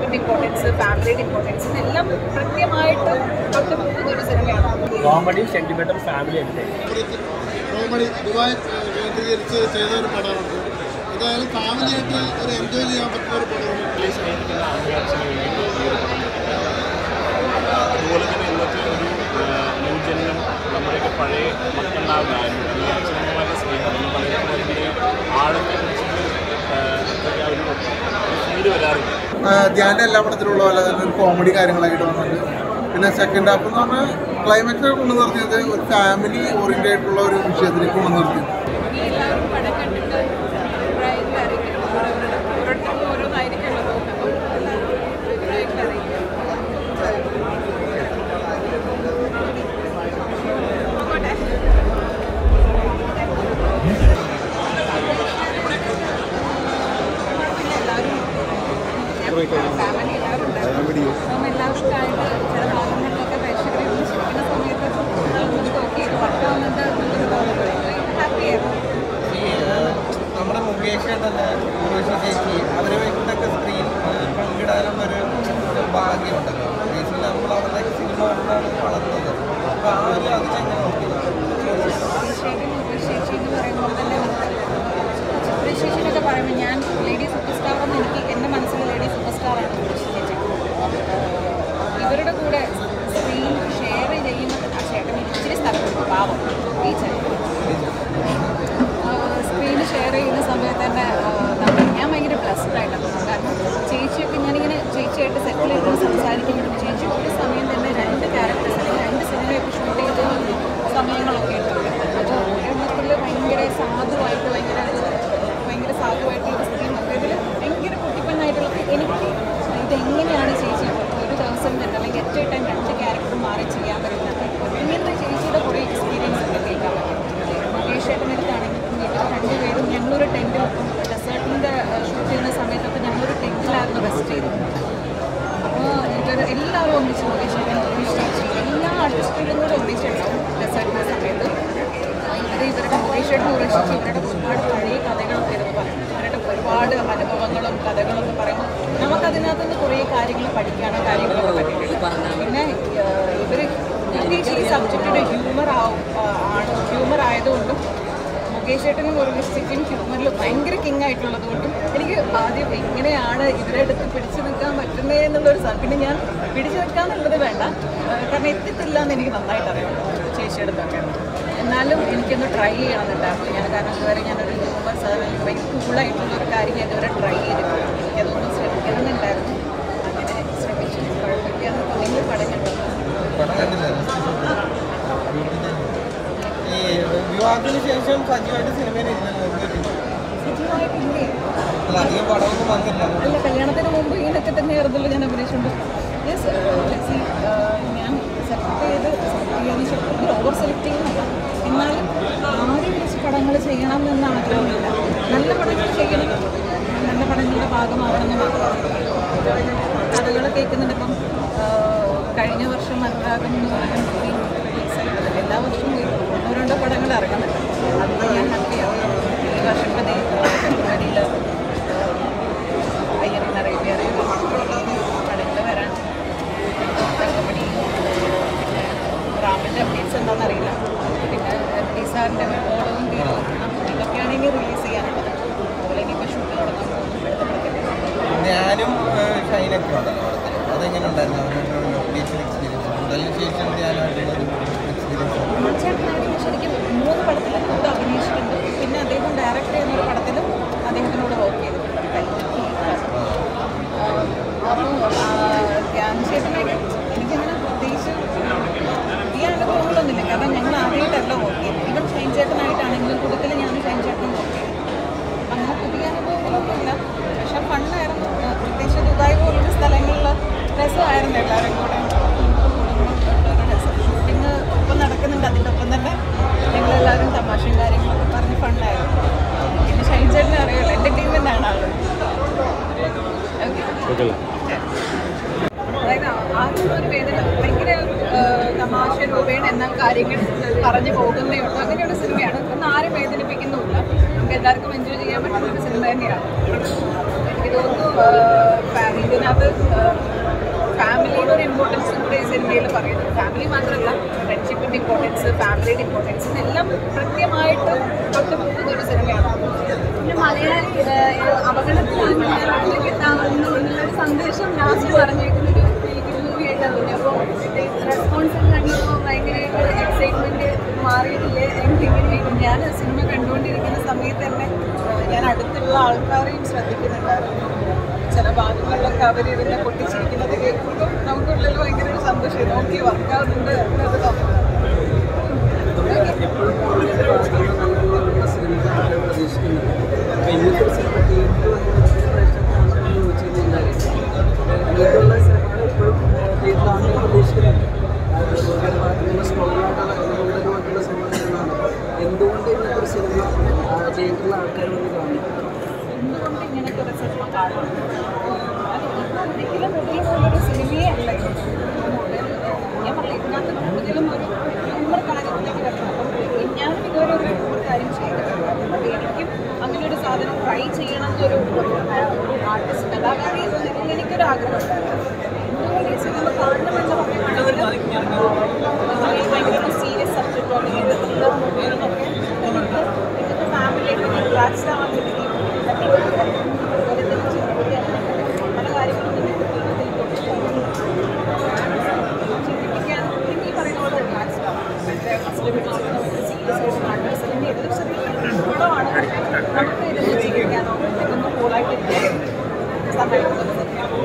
ഫ്രണ്ട്ഷിപ്പിൻ്റെ importance, ഫാമിലിയുടെ importance എല്ലാം കൃത്യമായിട്ട് തൊട്ടുപോകുന്ന ഒരു സിനിമയാണ്. Comedy, sentimental, family comedy Dubai കേന്ദ്രീകരിച്ച് ചെയ്ത ഒരു പടമാണ്. എന്തായാലും ഫാമിലിയായിട്ട് ഒരു എൻജോയ് ചെയ്യാൻ പറ്റുന്ന ഒരു പടമാണ്. അതുപോലെ തന്നെ ഇന്നത്തെ ഒരു ന്യൂജന്യം നമ്മുടെയൊക്കെ പഴയ മക്കളുണ്ടാകുന്നതായിരുന്നു അച്ഛനമ്മമാരുടെ സ്നേഹം പലരുടെ ആഴത്തെ കുറിച്ചിട്ട് ഒരു ഫീല് വരാറുണ്ട്. ധ്യാൻ്റെ എല്ലാ പടത്തിലുള്ള പോലെ തന്നെ ഒരു കോമഡി കാര്യങ്ങളായിട്ട് വന്നിട്ട് പിന്നെ സെക്കൻഡ് ഹാഫ് എന്ന് പറഞ്ഞാൽ ക്ലൈമാക്സ് കൊണ്ടു നിർത്തിയത് ഒരു ഫാമിലി ഓറിയൻറ്റഡ് ആയിട്ടുള്ള ഒരു വിഷയത്തിലേക്ക് കൊണ്ടു നിർത്തി. എല്ലാവരും പടം കണ്ടിട്ട് അഭിപ്രായങ്ങൾ അറിയിക്കണം. ഓരോരുത്തർക്കും ഓരോന്നായിരിക്കുമല്ലോ നോക്കുമ്പോൾ എല്ലാവരും അഭിപ്രായങ്ങൾ അറിയിക്കണം. ഫാമിലി എല്ലാവരും ഉണ്ടായിരുന്നു. അപ്പം എല്ലാവർക്കായിട്ട് ചില ഭാഗങ്ങളിലൊക്കെ പ്രേക്ഷകരെ വിളിച്ചിരിക്കുന്ന സമയത്ത് നോക്കി വർക്കാവുന്നത് ഹാപ്പിയായിരുന്നു. നമ്മുടെ മുകേഷ് ചേച്ചി അവരെ വെച്ചിട്ടൊക്കെ സ്ക്രീൻ പങ്കിടാനുള്ളൊരു ഭാഗ്യമുണ്ടല്ലോ. ബേസിൽ നമ്മൾ അവരുടെ സിനിമ കൊണ്ടാണ് വളർന്നത്. അപ്പോൾ ആ ഒരു അതിശയം നോക്കിയതാണ്. ചേച്ചി എന്ന് പറയുമ്പോൾ തന്നെ ചേച്ചിനൊക്കെ പറയുമ്പോൾ ഞാൻ ലേഡി സൂപ്പർ സ്റ്റാർ എന്ന് എനിക്ക് എൻ്റെ മനസ്സിൽ ലേഡി സൂപ്പർ സ്റ്റാറാണ് ചേച്ചി. ഇവരുടെ കൂടെ സ്ക്രീൻ ഷെയർ ചെയ്യുന്നത് ആ ചേട്ടൻ ഇച്ചിരി സ്ഥലത്തുണ്ട് പാവം ഈ ചേട്ടൻ സ്ക്രീൻ ഷെയർ ചെയ്യുന്ന സമയത്ത് തന്നെ ഞാൻ ഭയങ്കര ബ്ലസ്ഡ് ആയിട്ടാണ് തോന്നുന്നത്. കാരണം ചേച്ചിയൊക്കെ ഞാനിങ്ങനെ ചേച്ചിയായിട്ട് സെറ്റിൽ ചെയ്ത് സംസാരിക്കുമ്പോഴും ചേച്ചി ഒരു സമയം തന്നെ 2 ക്യാരക്ടേഴ്സ് അല്ലെങ്കിൽ 2 സിനിമയൊക്കെ ഷൂട്ട് ചെയ്ത സമയങ്ങളൊക്കെ ഉണ്ട്. അപ്പോൾ ഒരെണ്ണത്തിൽ ഭയങ്കര സാധുവായിട്ട് ഭയങ്കര സാധുവായിട്ടുള്ള സ്ത്രീ മറ്റേതിൽ ഭയങ്കര കുട്ടിപ്പെണ്ണായിട്ടുള്ള എനിക്ക് ഇതെങ്ങനെയാണ് ചേച്ചി ഒരു ദിവസം തന്നെ അല്ലെങ്കിൽ എറ്റ് ടൈം 2 ക്യാരക്ടർ മാറി ചെയ്യാൻ പറ്റുന്നത്. ഇങ്ങനത്തെ ചേച്ചിയുടെ കുറേ എക്സ്പീരിയൻസ് ഒക്കെ കേൾക്കാൻ പറ്റും. മുകേഷ് ഏട്ടനടുത്താണെങ്കിൽ ഇവർ 2 പേരും ഞങ്ങളൊരു ടെൻറ്റിൽ ഡെസേർട്ടിൻ്റെ ഷൂട്ട് ചെയ്യുന്ന സമയത്തൊക്കെ ഞങ്ങളൊരു ടെൻറ്റിലായിരുന്നു റെസ്റ്റ് ചെയ്തത്. അപ്പോൾ ഇവർ എല്ലാവരും ഒന്നിച്ച് മുകേഷ് ഏട്ടൻ ചേച്ചി എല്ലാ ആർട്ടിസ്റ്റുകളും കൂടെ ഒന്നിച്ചുണ്ടാവും ഡെസേർട്ടിൻ്റെ സമയത്ത്. ഇവരുടെ മുകേഷ് ഏട്ടൻ ഉറച്ചിച്ച് ഇവരുടെ ഒരുപാട് പഴയ കഥകളൊക്കെ ഇരുന്ന് പറയും. ഇവരുടെ ഒരുപാട് അനുഭവങ്ങളും കഥകളൊക്കെ പറയുമ്പോൾ നമുക്കതിനകത്തുനിന്ന് കുറേ കാര്യങ്ങൾ പഠിക്കാനോ കാര്യങ്ങളൊക്കെ പറ്റിയിട്ടുണ്ട്. പിന്നെ ഇവർ പ്രത്യേകിച്ച് ഈ സബ്ജക്റ്റിൻ്റെ ഹ്യൂമർ ആയതുകൊണ്ടും മുകേഷ് ഏട്ടനും ഉറച്ചിച്ചും ഹ്യൂമറിൽ ഭയങ്കര കിങ് ആയിട്ടുള്ളത് കൊണ്ടും എനിക്ക് ആദ്യം എങ്ങനെയാണ് ഇവരെ അടുത്ത് പിടിച്ചു നിൽക്കാൻ പറ്റുന്നത് എന്നുള്ളൊരു സാധനം. പിന്നെ ഞാൻ പിടിച്ചു നിൽക്കാന്നുള്ളത് വേണ്ട, കാരണം എത്തിത്തില്ല എന്ന് എനിക്ക് നന്നായിട്ട് അറിയാം ചേച്ചിയെടുത്തൊക്കെ. എന്നാലും എനിക്കൊന്ന് ട്രൈ ചെയ്യണമെന്നുണ്ടായിരുന്നു ഞാൻ. കാരണം ഇതുവരെ ഞാനൊരു ഹ്യൂമർ സാധനം ഭയങ്കര കൂളായിട്ടുള്ളൊരു കാര്യം ഞാൻ ഇതുവരെ ട്രൈ ചെയ്തിട്ടില്ല. എനിക്കതൊന്നും ശ്രമിക്കണമെന്നുണ്ടായിരുന്നു. അങ്ങനെ ശ്രമിച്ചു. കുഴപ്പമില്ലാന്ന് തോന്നി. ഈ വിവാഹത്തിന് ശേഷം സജീവമായിട്ട് സിനിമയിൽ സജീവമായിട്ടില്ലേ? അധികം പടമൊന്നും വന്നില്ല. അല്ല, കല്യാണത്തിന് മുമ്പ് ഇതിനൊക്കെ തന്നെയായിരുന്നല്ലോ ഞാൻ അഭിനയിച്ചുകൊണ്ട്. ഞാൻ സെലക്ട് ചെയ്ത് ഓവർ സെലക്ട് ചെയ്യുന്നില്ല. എന്നാലും ആദ്യം കുറച്ച് പടങ്ങൾ ചെയ്യണം എന്ന് ആഗ്രഹമില്ല. നല്ല പടങ്ങൾ ചെയ്യണം, നല്ല പടങ്ങളുടെ ഭാഗമാകണമെന്ന് മാത്രമാണ്. കഥകൾ കേൾക്കുന്നുണ്ട്. ഇപ്പം കഴിഞ്ഞ വർഷം അനുരാഗം എന്ന് പറയുന്ന മൂവി റിലീസായിട്ട് എല്ലാ വർഷവും 1-2 പടങ്ങൾ ഇറങ്ങുന്നുണ്ട്. അതിന് ഞാൻ ഹാപ്പിയാണ്. ഈ വർഷം ഫെബ്രുവരിയിൽ അയ്യറിൻ അറേബ്യ പടങ്ങൾ വരാൻ തങ്കമണി, പിന്നെ റാമിൻ്റെ അപ്ഡേറ്റ്സ് എന്താണെന്നറിയില്ല. പിന്നെ സാറിൻ്റെ ഓളവും തീരും ഇതൊക്കെയാണ് ഇനി റിലീസ് ചെയ്യാനുള്ളത്. അതുപോലെ ഇനിയിപ്പോൾ ഷൂട്ട് തുടങ്ങാൻ പോകുന്നു. ഞാനും ഷൈനൊക്കെ ഉണ്ടല്ലോ പടത്തിൽ. അതെങ്ങനെ ഉണ്ടായിരുന്നു ലൊക്കേഷൻ എക്സ്പീരിയൻസ്? അതിനുശേഷം ഞാനായിട്ടുള്ളൊരു എക്സ്പീരിയൻസ് ശരിക്കും 3 പടത്തിലും കൂടെ അഭിനയിച്ചിട്ടുണ്ട്. പിന്നെ അദ്ദേഹം ഡയറക്റ്റ് ചെയ്യുന്നൊരു പടത്തിലും അദ്ദേഹത്തിനോട് വർക്ക് ചെയ്തിട്ടുണ്ട്. അപ്പോൾ ധ്യാൻചേട്ടനായിട്ട് എനിക്കങ്ങനെ പ്രത്യേകിച്ച് പുതിയ അനുഭവങ്ങളൊന്നുമില്ല. കാരണം ഞങ്ങൾ ആദ്യമായിട്ടല്ല വർക്ക് ചെയ്യുന്നത്. ഈവൻ ഷൈൻ ചേട്ടനായിട്ടാണെങ്കിലും കൂടുതൽ ഞാൻ ഷൈൻ ചേട്ടനും വർക്ക് ചെയ്തു. അങ്ങനെ പുതിയ അനുഭവങ്ങളൊന്നുമില്ല. പക്ഷെ ഫണ്ണായിരുന്നു. പ്രത്യേകിച്ച് ദുബായ് പോലുള്ള സ്ഥലങ്ങളിൽ രസമായിരുന്നു. എല്ലാവരും കൂടെ ഷൂട്ടിങ് ഒപ്പം നടക്കുന്നുണ്ട്. അതിൻ്റെ ഒപ്പം തന്നെ ഞങ്ങളെല്ലാവരും തമാശയും കാര്യങ്ങളൊക്കെ പറഞ്ഞ് ഫണ്ണായിരുന്നു. പിന്നെ ഷൈൻ ചേട്ടനെ അറിയാമല്ലോ, എൻ്റർടൈൻമെൻ്റ് ആണ് ആൾ. അതായത് ആദ്യം ഒരു വേദന ഭയങ്കര തമാശ രൂപേണ എന്നാൽ കാര്യങ്ങൾ പറഞ്ഞു പോകുന്നേ ഉള്ളൂ. അങ്ങനെയുള്ള സിനിമയാണ്. ഒന്നും ആരും വേദനിപ്പിക്കുന്നുമില്ല. നമുക്ക് എല്ലാവർക്കും എൻജോയ് ചെയ്യാൻ പറ്റുന്ന ഒരു സിനിമ തന്നെയാണ്. എനിക്ക് തോന്നുന്നു ഫാമിലി ഇതിനകത്ത് ഫാമിലിയുടെ ഒരു ഇമ്പോർട്ടൻസും കൂടെ ഈ സിനിമയിൽ പറയുന്നത്. ഫാമിലി മാത്രമല്ല, ഫ്രണ്ട്ഷിപ്പിൻ്റെ ഇമ്പോർട്ടൻസ്, ഫാമിലിയുടെ ഇമ്പോർട്ടൻസ് എല്ലാം കൃത്യമായിട്ട് തൊട്ടുപോകുന്ന ഒരു സിനിമയാണ്. പിന്നെ മലയാളി അപകടത്തിലേക്ക് എത്താമെന്നുള്ളൊരു സന്ദേശം ലാസ്റ്റ് പറഞ്ഞേക്കുന്നൊരു മൂവിയായിട്ടാണ് തോന്നിയത്. അപ്പോൾ റെസ്പോൺസ് കണ്ടപ്പോൾ ഭയങ്കര എക്സൈറ്റ്മെൻറ്റ് മാറിയിട്ടില്ലേ എനിക്കിങ്ങനെ. ഞാൻ സിനിമ കണ്ടുകൊണ്ടിരിക്കുന്ന സമയത്ത് തന്നെ ഞാൻ അടുത്തുള്ള ആൾക്കാരെയും ശ്രദ്ധിക്കുന്നുണ്ടായിരുന്നു. ചില ഭാഗങ്ങളിലൊക്കെ അവരിരുന്ന് പൊട്ടിച്ചിരിക്കുന്നത് കേൾക്കുമ്പോൾ നമുക്കുള്ളിൽ ഭയങ്കര ഒരു സന്തോഷം, നോക്കി വർക്കാവുന്നുണ്ട് എന്നത് തോന്നുന്നു. എന്തുകൊണ്ട് ഇങ്ങനത്തെ ഒരു സിനിമ ചെയ്തിട്ടുള്ള ആൾക്കാർ വന്ന് കാണും? എന്തുകൊണ്ട് ഇങ്ങനത്തെ ഒരു സിനിമ കാണും? ഒരിക്കലും ഒരു സിനിമയേ അല്ല ഇത്. ഞാൻ പറയാം, ഇതിനകത്ത് കൂടുതലും ഒരു ഹ്യൂമർ കാര്യത്തിലേക്ക് വരണം. അപ്പം ഞാനും ഇതുവരെ ഒരു ഹ്യൂമർ കാര്യം ചെയ്തിട്ടുണ്ട്. അത് എനിക്കും അങ്ങനെ ഒരു സാധനം ട്രൈ ചെയ്യണം എന്നൊരു ആർട്ടിസ്റ്റ് കലാകാരി എന്നതിൽ എനിക്കൊരു ആഗ്രഹം ഉണ്ടായിരുന്നു. എന്തുകൊണ്ട് ഈ സിനിമ കാണണമെന്ന് പറയുകയാണെങ്കിൽ ഭയങ്കര സീരിയസ് സബ്ജക്റ്റാണ് എന്നൊക്കെ നമുക്ക് ഫാമിലിയൊക്കെ റിലാക്സ്ഡ് ആവാൻ പറ്റുകയും പല കാര്യങ്ങളും ചിന്തിപ്പിക്കാൻ ഈ പറയുന്ന പോലെ റിലാക്സ്ഡ് ആവും. സീരിയസ് ആയിട്ട് ആർട്ടിസ്റ്റിൻ്റെ ഏതൊരു ചെറിയ ഗുണമാണ് നമുക്ക് ഇതിൽ ജീവിക്കാനോ ഇതൊന്നും കൂളായിട്ടിരിക്കാൻ സഹായിക്കുന്നത്.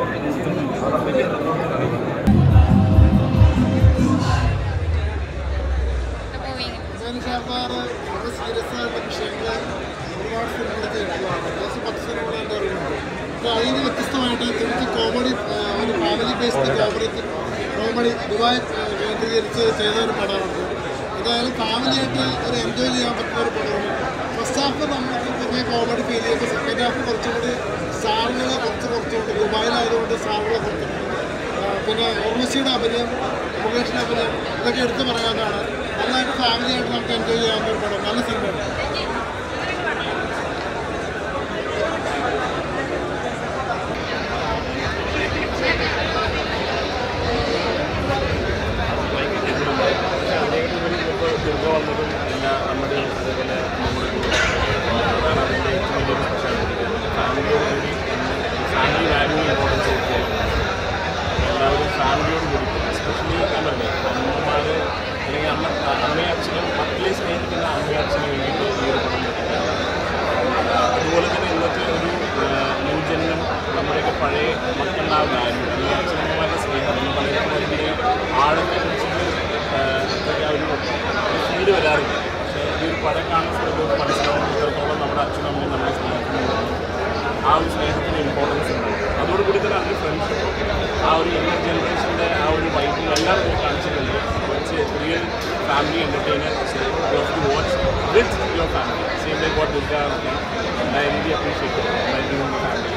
വളരെ സീരിയസ് ആയിട്ടുള്ള വിഷയങ്ങൾ ഒരുപാട് സിനിമകൾ ചെയ്തിട്ടുള്ളതാണ്. ഏകദേശം 10 സിനിമകൾ എൻ്റെ അറിവുണ്ട്. അപ്പോൾ അതിന് വ്യത്യസ്തമായിട്ട് തിരിച്ച് കോമഡി, ഒരു ഫാമിലി ബേസ്ഡ് കോമഡി ദുബായ് കേന്ദ്രീകരിച്ച് ചെയ്ത ഒരു പടമാണ്. എന്തായാലും ഫാമിലിയായിട്ട് ഒരു എൻജോയ് ചെയ്യാൻ പറ്റുന്ന ഒരു പടമാണ്. ഫസ്റ്റ് ഹാഫ് നമുക്ക് കുറേ കോമഡി ഫീൽ ചെയ്യുമ്പോൾ സെക്കൻഡ് ഹാഫ് കുറച്ചുകൂടി സ്റ്റാറുകളെ കുറച്ചുകൊണ്ട് ദുബായിലായതുകൊണ്ട് സ്റ്റാറുകളെ കുറച്ചുണ്ട്. പിന്നെ ഉർവശിയുടെ അഭിനയം, മുകേഷിൻ്റെ അഭിനയം ഇതൊക്കെ എടുത്ത് പറയാവുന്നതാണ്. നല്ലതായിട്ട് ഫാമിലിയായിട്ട് നമുക്ക് എൻജോയ് ചെയ്യാവുന്ന ഒരു പടം, നല്ല സിനിമയാണ്. വന്നതും പിന്നെ നമ്മുടെ അതേപോലെ അതാണ് അതിൻ്റെ ഏറ്റവും വലിയൊരു സ്പെഷ്യാലിറ്റി. ഫാമിലിയോടുകൂടി ഫാമിലി വാല്യൂ ഇമ്പോർട്ടൻസ് കൊടുക്കുക. എല്ലാവരും ഫാമിലിയോട് കൂടി, എസ്പെഷ്യലി അല്ലേ അമ്മമാർ അല്ലെങ്കിൽ അമ്മയും അച്ഛനും മക്കളെ സ്നേഹിക്കുന്ന അമ്മയും അച്ഛനും വേണ്ടിയിട്ട് ഈ ഒരു പടം പറ്റില്ല. അതുപോലെ തന്നെ ഇന്നത്തെ ഒരു ന്യൂജനും നമ്മുടെയൊക്കെ പഴയ മക്കളുടെ ആ വാല്യൂ അല്ലെങ്കിൽ അച്ഛനമ്മമാരുടെ സ്നേഹം എന്ന് പറയുന്നതിൻ്റെ ആഴത്തെ കുറിച്ചിട്ട് ആ ഒരു ഫീല് വരാറില്ല. പക്ഷേ ഈ ഒരു പടം കാണുന്ന സമയത്ത് മനസ്സിലാവുന്നിടത്തോളം നമ്മുടെ അച്ഛനമ്മയും നമ്മളെ സ്നേഹിക്കുന്നുണ്ട്. ആ ഒരു സ്നേഹത്തിന് ഇമ്പോർട്ടൻസ് ഉണ്ട്. അതോടുകൂടി തന്നെ അതിൻ്റെ ഫ്രണ്ട്ഷിപ്പ്, ആ ഒരു യങ്ങർ ജനറേഷൻ്റെ ആ ഒരു വൈബിൽ എല്ലാവരും കാണിച്ചിട്ടുണ്ട്. Real family entertainer to watch with your family. Same like what Durga I really appreciate by doing the family.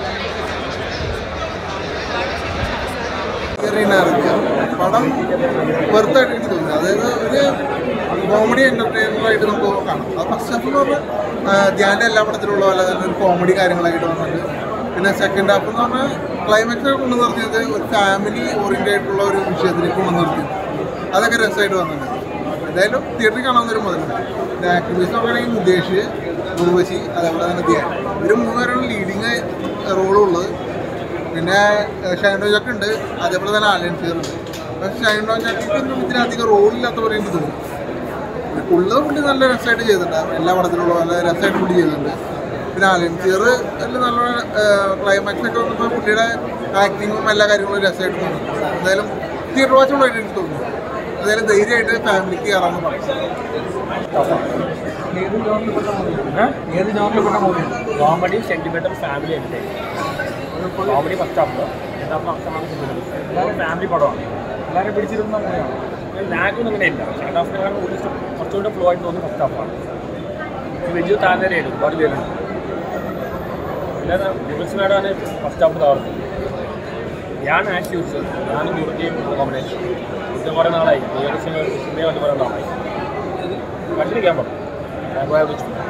പടം വെറുതായിട്ട് എനിക്ക് തോന്നുന്നു. അതായത് ഒരു കോമഡി എൻ്റർടൈനറായിട്ട് നമുക്ക് കാണാം. അത് ഫസ്റ്റ് ഹാഫ് എന്ന് പറഞ്ഞാൽ ധ്യാൻ്റെ എല്ലാ പടത്തിലുള്ള പോലെ തന്നെ ഒരു കോമഡി കാര്യങ്ങളായിട്ട് വന്നിട്ട്, പിന്നെ സെക്കൻഡ് ഹാഫ് എന്ന് പറഞ്ഞാൽ ക്ലൈമാക്സ് കൊണ്ടു നിർത്തിയത് ഒരു ഫാമിലി ഓറിയൻറ്റഡ് ആയിട്ടുള്ള ഒരു വിഷയത്തിലേക്ക് കൊണ്ടു നിർത്തി. അതൊക്കെ രസമായിട്ട് വന്നിട്ടുണ്ട്. എന്തായാലും തിയേറ്ററിൽ കാണാവുന്നൊരു മുതലുണ്ട്. പിന്നെ ആക്ടിവിറ്റീസ് നോക്കുകയാണെങ്കിൽ മുകേഷ്, ഉർവശി, അതേപോലെ തന്നെ ധ്യാൻ, ഇവർ മൂന്നുപേരാണ് ലീഡിങ് റോളുള്ളത്. പിന്നെ ഷൈൻ ജോക്ക് ഉണ്ട്, അതേപോലെ തന്നെ ആലൻ ഫിയർ ഉണ്ട്. പക്ഷേ ഷൈൻ ജോക്കിനും ഇതിനധികം റോളില്ലാത്ത പോലെ എനിക്ക് തോന്നുന്നു. ഉള്ളത് പുള്ളി നല്ല രസമായിട്ട് ചെയ്തിട്ടുണ്ട്. എല്ലാ പടത്തിലുള്ള നല്ല രസമായിട്ട് പുള്ളി ചെയ്തിട്ടുണ്ട്. പിന്നെ ആലൻ ഫിയർ എല്ലാം നല്ല ക്ലൈമാക്സ് ഒക്കെ വന്നപ്പോൾ പുള്ളിയുടെ ആക്ടിങ്ങും എല്ലാ കാര്യങ്ങളും രസമായിട്ട് തോന്നുന്നു. എന്തായാലും തിയേറ്റർ വാച്ചുകളായിട്ട് എനിക്ക് തോന്നുന്നു. എന്തായാലും ധൈര്യമായിട്ട് ഫാമിലിക്ക് കയറാമെന്ന് പറയും. ഏത് ജോണിൽപ്പെട്ട മൂവിയാണ്? Comedy, sentimental, family entertain. Comedy first half, രണ്ടാം ഹാഫ് എല്ലാവരും ഫാമിലി പടമാണ്. എല്ലാവരും പിടിച്ചിരുന്ന മൂവിയാണ്. ലാഗൊന്നും അങ്ങനെയില്ല. സെക്കൻഡ് ഹാഫിനെക്കാളും കുറച്ചുകൂടെ ഫ്ലോ ആയിട്ട് തോന്നുന്നു ഫസ്റ്റ് ഹാഫാണ്. വലിയ താഴ്ന്നേരായിരുന്നു, ഒരുപാട് പേരുണ്ട്. എല്ലാവരും ഡിഫൻസ് മേഡാണ് ഫസ്റ്റ് ഹാഫ് തകർത്തത്. ഞാൻ ആക്ട് യൂസ് ഞാനും ദുർഗയും കോമ്പിനേഷൻ ഇത് കുറേ നാളായി. സിനിമ കണ്ട് കുറേ നാളായി കണ്ടിരിക്കാൻ പറഞ്ഞു.